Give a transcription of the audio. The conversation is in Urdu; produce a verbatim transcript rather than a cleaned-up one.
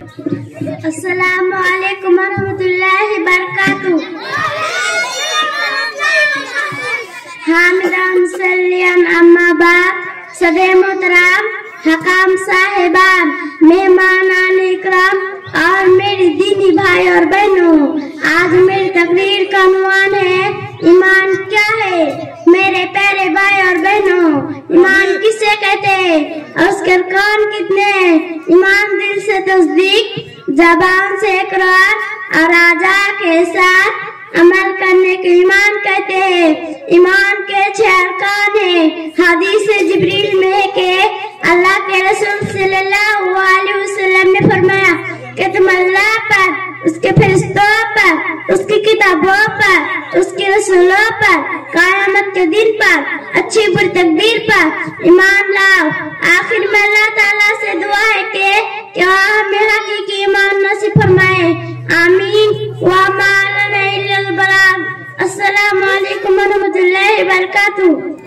السلام علیکم ورحمۃ اللہ وبرکاتہ. حامدان مسلیان اما بعد. صدر محترم حکام صاحبان، مہمانان اکرام اور میری دینی بھائی اور بہنوں، آج میری تقریر کا عنوان ہے ایمان کیا ہے. میرے پیارے بھائی اور بہنوں، ایمان کسے کہتے ہیں اور اس کے ارکان کتنے ہیں؟ ایمان دل سے تصدیق، زبان سے اقرار اور اعضاء کے ساتھ عمل کرنے کے ایمان کہتے ہیں. ایمان کے چھ ارکان ہیں. حدیث جبریل میں ہے کہ اللہ کے رسول صلی اللہ علیہ وسلم نے فرمایا کہ تم اللہ پر، اس کے فرشتوں پر، اس کی کتابوں پر، اس کے رسولوں پر، قیامت کے دن پر، اچھی بری تقدیر پر ایمان لاؤ. آخر میں اللہ تعالیٰ سے دعا ہے کہ کیا ہمیں حقیقی ایمان نصیب فرمائے. آمین. وما لنا الا البلاغ. السلام علیکم ورحمۃ اللہ وبرکاتہ.